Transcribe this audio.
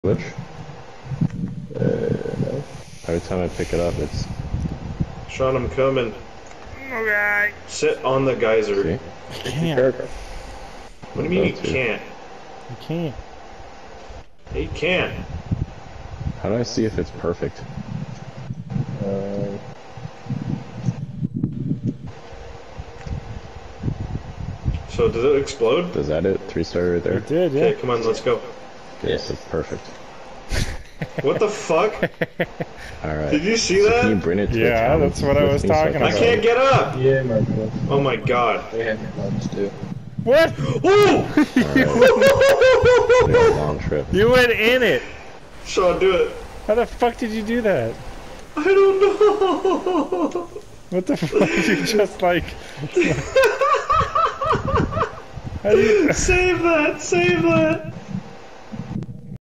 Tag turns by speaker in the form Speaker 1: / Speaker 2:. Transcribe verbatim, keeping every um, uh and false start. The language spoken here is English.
Speaker 1: Which? Uh, no. Every time I pick it up, it's...
Speaker 2: Sean, I'm coming.
Speaker 3: Okay.
Speaker 2: Sit on the geyser.
Speaker 1: See?
Speaker 3: I can't.
Speaker 2: What do you mean you can't?
Speaker 3: I can't.
Speaker 2: You can't.
Speaker 1: How do I see if it's perfect?
Speaker 4: Uh,
Speaker 2: So did it explode?
Speaker 1: Is that it? Three star right there?
Speaker 3: It did, yeah.
Speaker 2: Okay, come on, let's go.
Speaker 1: Yes, it's perfect.
Speaker 2: What the fuck?
Speaker 1: Alright.
Speaker 2: Did you see
Speaker 1: So
Speaker 2: that?
Speaker 1: can you bring it to
Speaker 3: Yeah,
Speaker 1: the town
Speaker 3: that's what I
Speaker 1: with
Speaker 3: was
Speaker 1: me so
Speaker 3: talking
Speaker 1: can
Speaker 2: I
Speaker 3: about.
Speaker 2: can't get up!
Speaker 4: yeah, Marco.
Speaker 2: Oh my god.
Speaker 4: They have clubs too.
Speaker 3: What?
Speaker 2: Ooh!
Speaker 1: Alright. A long trip.
Speaker 3: You went in it.
Speaker 2: Sean, do it.
Speaker 3: How the fuck did you do that?
Speaker 2: I don't know.
Speaker 3: What the fuck? You just like... How do you...
Speaker 2: Save that, save that.